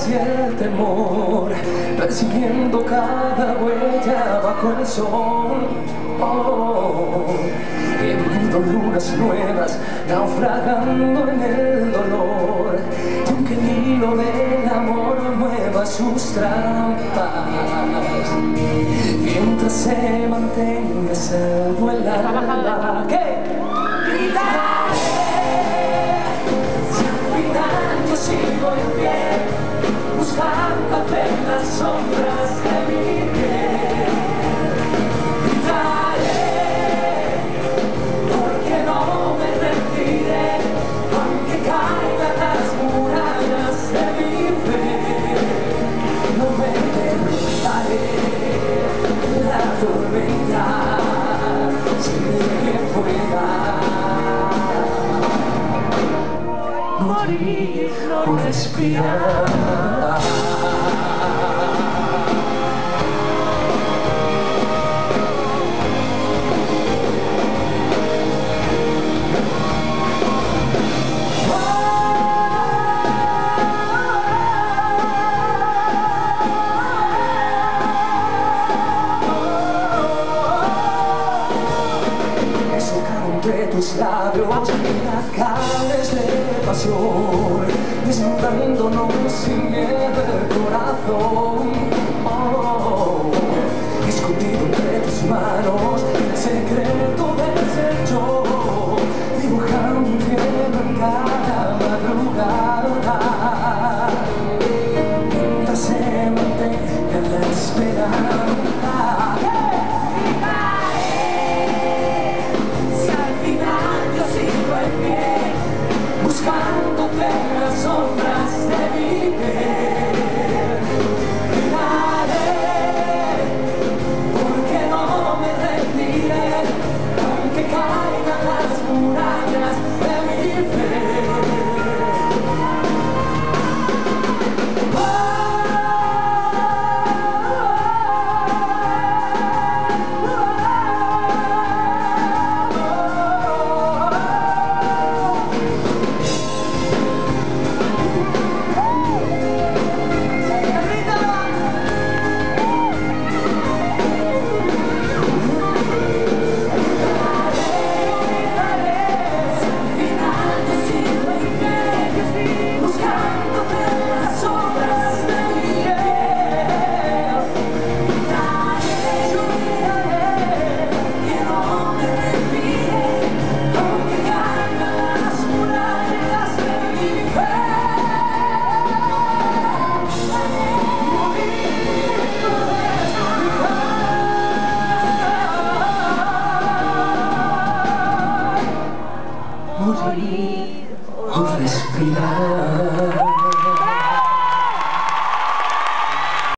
y el temor, persiguiendo cada huella bajo el sol. He vivido lunas nuevas, naufragando en el dolor, y aunque el hilo del amor mueva sus trampas, mientras se mantenga salvo el alma, ¿qué? Gritaré, si al final yo sigo en pie, buscando en las sombras de mi piel. Gritaré, porque no me rendiré, aunque caigan las murallas de mi fe. No me derrotaré la tormenta, sin que pueda morir o respirar. Entre tus labios, las carnes de pasión, desnudándonos sin